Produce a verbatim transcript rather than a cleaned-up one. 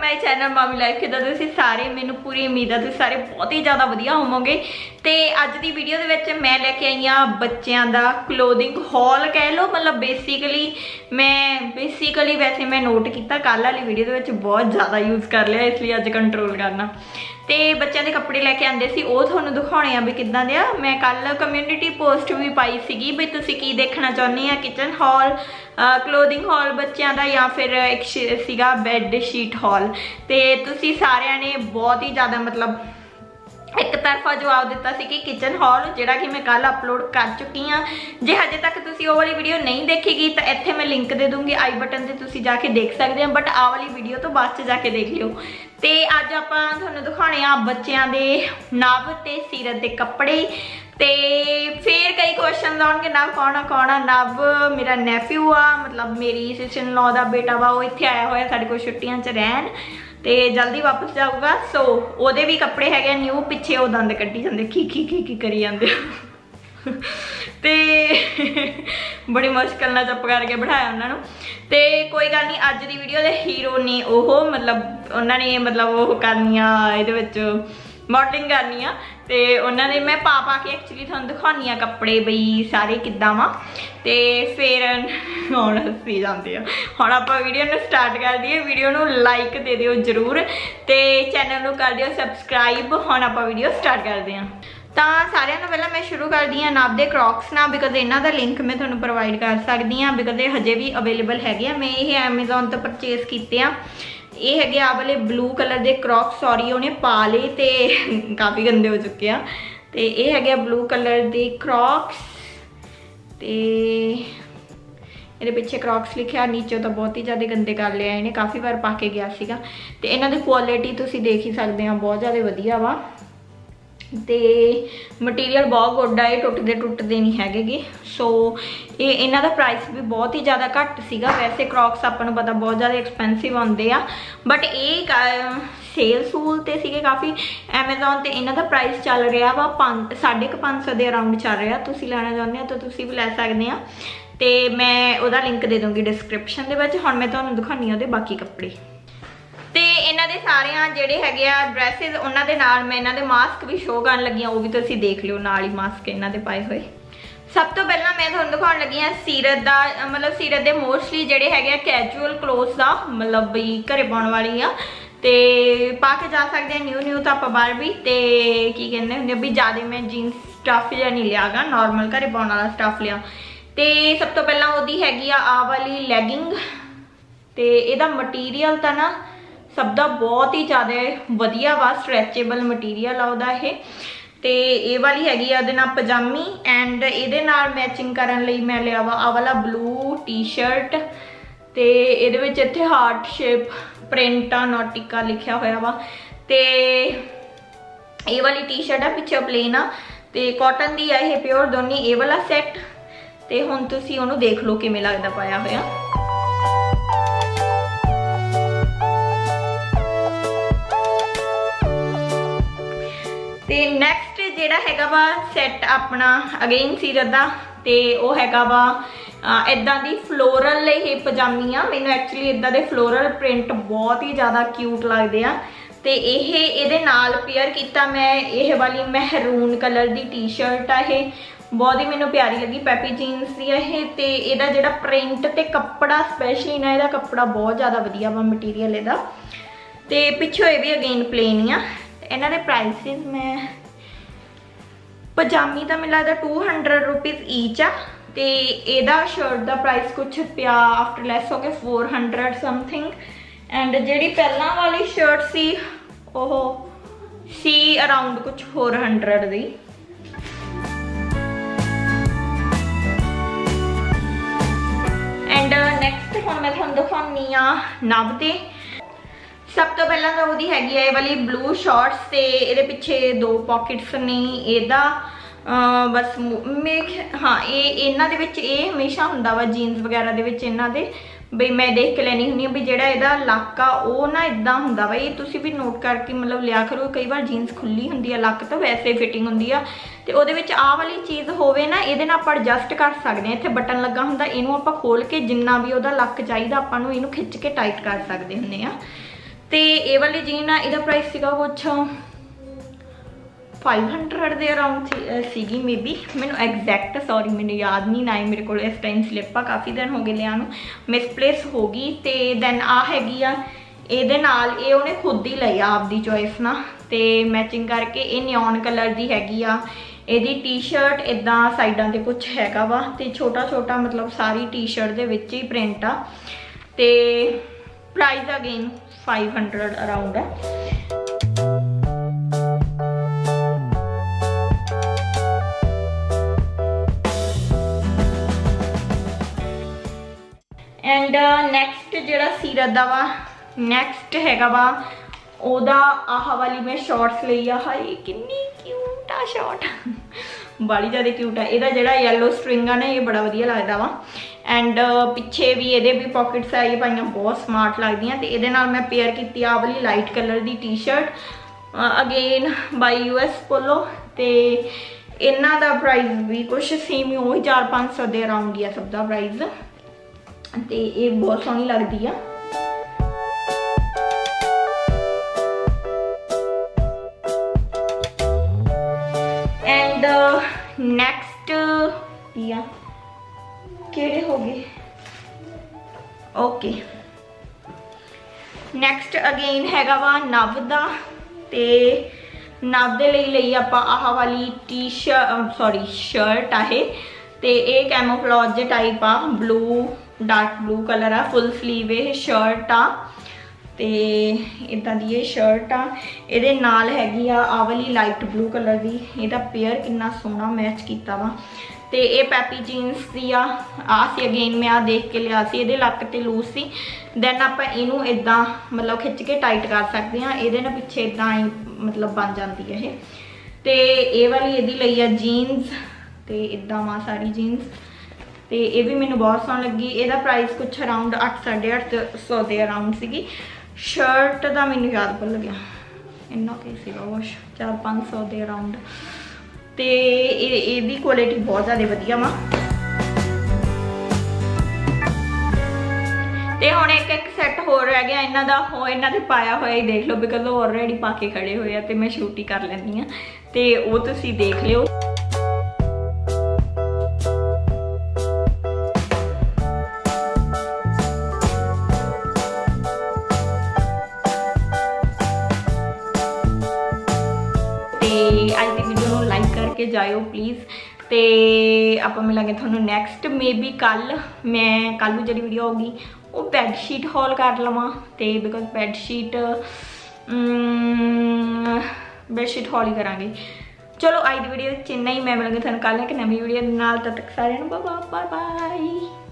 My channel Mami life. किदां तुसीं सारे, मैनूं पूरी उम्मीद है तुसीं सारे बहुत ही ज़्यादा वधिया होवोगे। तो अज की वीडियो दे विच मैं लैके आई हाँ बच्चों का क्लोथिंग हॉल कह लो, मतलब बेसिकली मैं बेसिकली वैसे मैं नोट किया कल वाली वीडियो दे विच बहुत ज़्यादा यूज़ कर लिया, इसलिए अज कंट्रोल करना। तो बच्चों के कपड़े लैके आंदे सी, वो तुहानूं दिखाने भी किदां दे आ। मैं कल कम्यूनिटी पोस्ट भी पाई सीगी भी तुसीं की देखना चाहुंदे आ, किचन हॉल, क्लोथिंग हॉल बच्चों का, या फिर एक सीगा बैड शीट हॉल। तो तुसीं सारिਆਂ ने बहुत ही ज़्यादा मतलब एक तरफा जवाब दिता सी कि किचन हॉल जिहड़ा कि मैं कल अपलोड कर चुकी हाँ। जे हजे तक तुसीं वो वाली वीडियो नहीं देखीगी तो इत्थे मैं लिंक दे दूँगी आई बटन से, तुसीं जाके देख सकते हैं, बट आ वाली वीडियो तो बाद च जाके देख लियो। तो अज आपां तुहानूं दिखाने आ बच्चों के नव ते सीरत के कपड़े। तो फिर कई क्वेश्चन आउणगे, नव कौन आ कौन आ? नव मेरा नैफ्यू आ, मतलब मेरी सिस्टर इन लॉ दा बेटा वा, वो इत्थे आया होया साडे कोल छुट्टियां च रहन, तो जल्दी वापस जाऊगा। सो ओहदे भी कपड़े है न्यू, पिछे वो दंद कड्डी जाते, खी खी खी खी करी जाते ते बड़ी मुश्किल ना चुप करके बिठाया उन्होंने। तो कोई गल नहीं, अज की वीडियो के हीरो ने वो मतलब उन्होंने मतलब वो करनी ये मॉडलिंग करनी आ, तो उन्होंने मैं पा पा के एक्चुअली थोड़ा दिखानी आ कपड़े बई सारे किद्दां वा। तो फिर हुण हसी जाते हैं। हुण आपां वीडियो नूं स्टार्ट कर दईए, वीडियो नूं लाइक दे दिओ जरूर, तो चैनल नूं कर दिओ सबसक्राइब। हुण आपां वीडियो स्टार्ट करते हैं। तो सारिਆਂ ਤੋਂ ਪਹਿਲਾਂ मैं शुरू करदी हाँ नव के क्रॉक्स ना, बिकॉज इन्हों का लिंक मैं थोड़ा प्रोवाइड कर सकती हाँ, बिकॉज ये हजे भी अवेलेबल है। मैं ये एमेजोन तो परचेज किए आ। ये है आ वाले ब्लू कलर के क्रॉक्स, सॉरी उन्हें पा ले तो काफ़ी गंदे हो चुके हैं। तो ये है ब्लू कलर के क्रॉक्स, तो ये पिछे क्रॉक्स लिखा, नीचे तो बहुत ही ज़्यादा गंदे कर लिया इन्हें, काफ़ी बार पा के गया सीगा। तो इन्हों की क्वालिटी तुसीं देख ही सकते हैं, बहुत ज़्यादा वधिया वा। तो मटीरियल बहुत गुड है, टुटते टुटते नहीं है। सो ये इन्हों का प्राइस भी बहुत ही ज़्यादा घट सीगा। वैसे क्रॉक्स अपन पता बहुत ज़्यादा एक्सपेंसिव आते हैं, बट ये सेल सूल ते सीगे काफ़ी। एमेजोन ते इन्हों का प्राइस चल रहा वा पाँच साढ़े क पाँच सौ के अराउंड चल रहा। तुसीं लैना चाहुंदे हो तो तुसीं भी लै सकते हैं। तो मैं वह लिंक दे दूँगी डिस्क्रिप्शन के विच। हुण मैं तुहानूं दिखानी उहदे बाकी कपड़े। तो इन्हों के सारे जोड़े है ड्रैसिज, उन्होंने नाल मैं इन्हों के मास्क भी शो कर लगी हाँ, वो भी तुसीं देख लियो, नाल ही मास्क इन्हों के पाए हुए। सब तो पहला मैं तुहानूं दिखाउण लगी हाँ सीरत का, मतलब सीरत के मोस्टली जोड़े है कैजुअल क्लोथ्स का, मतलब बई घरे पाउण वाली आ, तो पा के जा सकते हैं न्यू न्यू तो आप बाहर भी। तो की कहते होंगे भी ज़्यादा मैं जीन्स स्टफ या नहीं लिया गा, नॉर्मल घरे पाउण वाला स्टफ लिया। तो सब तो पहला वो हैगी आ वाली लैगिंग। तो यदा मटीरियल तो ना सब का बहुत ही ज़्यादा वधिया वा, स्ट्रैचेबल मटीरियल आ उहदा ये। तो ये वाली हैगी आ उहदे नाल पजामी, एंड इहदे नाल मैचिंग करन लई मैं लिया वा आ वाला ब्लू टी शर्ट। तो इहदे विच इत्थे हार्ट शेप प्रिंट आ, नॉटिका लिखा होया वा। तो ये वाली टी शर्ट आ, पिछे प्लेन आ, तो कॉटन दी आ ये प्योर दोनों ये वाला सैट। तो हुण तुसीं उहनूं देख लो किवें लगदा पाया होया। तो नैक्सट जोड़ा है वा सैट अपना अगेन सीरत का, तो वह है वा इदा की फ्लोरल ये पजामियाँ। मैनू एक्चुअली इदा के फ्लोरल प्रिंट बहुत ही ज़्यादा क्यूट लगते हैं। तो ये ये नाल पेयर किया मैं ये वाली महरून कलर की टी शर्ट आ, ये बहुत ही मैनू प्यारी लगी, पैपी जीन्स दी है। तो यदा जो प्रिंट तो कपड़ा स्पैशली ना, यदा कपड़ा बहुत ज़्यादा वधिया वा मटीरियल यदा। तो पिछों ये भी अगेन प्लेन आ। इन्हों ने प्राइसिस मैं पजामी का मिला टू हंड्रड रुपीज़ ईच आ। तो यदा शर्ट का प्राइस कुछ पिया आफ्टर लैस हो गए फोर हंड्रड समथिंग। एंड जी पहला वाली शर्ट सी ओह सी अराउंड कुछ फोर हंड्रड दी। एंड नैक्सट हुण मैं तुहानूं दिखाउणी आ नव ते। सब तो पहला तो वो हैगी है वाली ब्लू शॉर्ट्स, तो ये पिछे दो पॉकेट्स ने एदा बस मेरे हाँ ये इन्हों के हमेशा होंदा वा जीन्स वगैरह दे विच इन्हां दे बई मैं देख के लैनी हुंदी भी जिहड़ा इहदा लक आ वो ना इदा होंदा वा। ये तुसीं भी नोट करके मतलब लिया करो, कई बार जीन्स खुली हुंदी है, लक तो वैसे फिटिंग हुंदी आ, तो उहदे विच आ वाली चीज़ होवे ना, इहदे नाल आपां एडजस्ट कर सकते हैं। इत्थे बटन लगा हुंदा, इहनूं आपां खोल के जिन्ना भी उहदा लक चाहीदा आपां नूं इहनूं खिच के टाइट कर सकते हुंदे आ। ਤੇ ਇਹ ਵਾਲੀ ਜੀਨ ਆ ਇਹਦਾ ਪ੍ਰਾਈਸ ਸੀਗਾ ਕੁਛ फाइव हंड्रड ਦੇ ਅਰਾਊਂਡ ਸੀਗੀ ਮੇਬੀ, ਮੈਨੂੰ ਐਗਜ਼ੈਕਟ ਸੌਰੀ ਮੈਨੂੰ ਯਾਦ ਨਹੀਂ ਨਾ ਮੇਰੇ ਕੋਲ ਇਸ ਟਾਈਮ ਸਲਿੱਪ ਆ, ਕਾਫੀ ਦਿਨ ਹੋ ਗਏ ਲਿਆ ਨੂੰ, ਮਿਸਪਲੇਸ ਹੋ ਗਈ। ਤੇ ਦੈਨ ਆ ਹੈਗੀ ਆ ਇਹਦੇ ਨਾਲ, ਇਹ ਉਹਨੇ ਖੁਦ ਹੀ ਲਈ ਆ ਆਪਦੀ ਚੋਇਸ ਨਾਲ, ਤੇ ਮੈਚਿੰਗ ਕਰਕੇ ਇਹ ਨਿਓਨ ਕਲਰ ਦੀ ਹੈਗੀ ਆ ਇਹਦੀ ਟੀ ਸ਼ਰਟ। ਇਦਾਂ ਸਾਈਡਾਂ ਤੇ ਕੁਝ ਹੈਗਾ ਵਾ ਤੇ ਛੋਟਾ ਛੋਟਾ ਮਤਲਬ ਸਾਰੀ ਟੀ ਸ਼ਰਟ ਦੇ ਵਿੱਚ ਹੀ ਪ੍ਰਿੰਟ ਆ। ਤੇ price again five hundred around है। एंड नैक्सट जो सीरत का वा नैक्सट हैगा वा ओदा आह वाली मैं शॉर्ट्स ली आ, हाय किन्नी क्यूट आ शॉर्ट बड़ी ज़्यादा क्यूट है। ਇਹਦਾ ਜਿਹੜਾ येलो स्ट्रिंग है ना ये बड़ा वधिया लगता वा। एंड पिछे भी ये भी पॉकेट्स है ये पाइया बहुत स्मार्ट लगदियां। ते ਇਹਦੇ ਨਾਲ मैं पेयर की आ वाली लाइट कलर की T shirt again by U S Polo. ते इन्हां दा प्राइस भी कुछ सेम ही वही चार पाँच सौ के अराउंड ही है सब का प्राइस। ते ये बहुत सोहनी लगती है। एंड नैक्सट या केड़े हो गए ओके नैक्सट अगेन हैगा वा नव दा। ते नव दे लई लई आपां आह वाली टी शर्ट सॉरी शर्ट आहे। ते ये कैमोफ्लॉज टाइप आ ब्लू डार्क ब्लू कलर आ फुल स्लीव ये शर्ट आ। ते इदां दी ये शर्ट आ इहदे नाल हैगी आ आ वाली लाइट ब्लू कलर दी। इहदा पेयर कितना सोहना मैच कीता वा। ते ये पैपी जीन्स दी आ आ सी अगेन मैं आ देख के लिया सी इहदे लक ते लूज सी। दैन आपां इहनूं इदां मतलब खिच के टाइट कर सकते हैं। इहदे ना पिछे इदां मतलब बन जाती है ये। ते ये वाली इहदी लई आ जीन्स ते इदां वा सारी जीन्स। तो ये भी मैंने बहुत सोहनी लगी। इसका प्राइस कुछ अराउंड अठ साढ़े अठ सौ के अराउंड सी। शर्ट का मैनू याद भुल गया इन्ना के सीगा कुछ चार पाँच सौ के अराउंड। तो ये क्वालिटी बहुत ज़्यादा वधिया वा। तो हुण एक एक सैट होर रह गया इन्हां दा, हो इन्हां दे पाया होया ही देख लो बिकॉज वो ऑलरेडी पा के खड़े हुए हैं। तो मैं शूट ही कर लैंदी हाँ तो वो तुसीं देख लिओ। आज की वीडियो को लाइक करके जाओ प्लीज़। तो आप मिलेंगे थोड़ा नैक्सट मे बी कल मैं कल जी वीडियो होगी वो बैडशीट हॉल कर लवां। तो बिकॉज बैडशीट बैडशीट हॉल ही करांगे। चलो आज की वीडियो चिन्ना ही मैं मिलेंगे थोड़ा कल एक नवी वीडियो नाल। तब तक सारे बाय बाय।